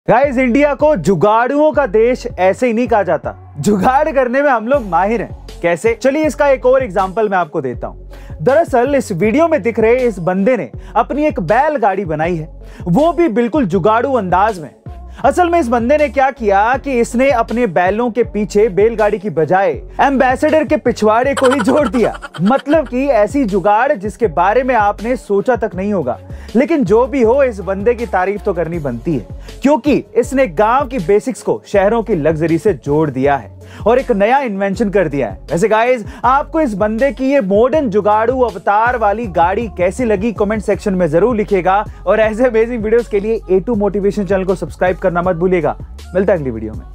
Guys, India को जुगाड़ुओं का देश ऐसे ही नहीं कहा जाता। जुगाड़ करने में हम लोग माहिर हैं। कैसे? चलिए इसका एक और एग्जांपल मैं आपको देता हूं। दरअसल इस वीडियो में दिख रहे इस बंदे ने अपनी एक बैलगाड़ी बनाई है, वो भी बिल्कुल जुगाड़ू अंदाज में। असल में इस बंदे ने क्या किया कि इसने अपने बैलों के पीछे बैलगाड़ी की बजाय एम्बेसडर के पिछवाड़े को ही जोड़ दिया। मतलब कि ऐसी जुगाड़ जिसके बारे में आपने सोचा तक नहीं होगा। लेकिन जो भी हो, इस बंदे की तारीफ तो करनी बनती है, क्योंकि इसने गांव की बेसिक्स को शहरों की लग्जरी से जोड़ दिया है और एक नया इन्वेंशन कर दिया है। वैसे गाइस, आपको इस बंदे की ये मॉडर्न जुगाड़ू अवतार वाली गाड़ी कैसी लगी कमेंट सेक्शन में जरूर लिखिएगा। और ऐसे अमेजिंग वीडियोस के लिए A2 मोटिवेशन चैनल को सब्सक्राइब करना मत भूलिएगा। मिलता है अगली वीडियो में।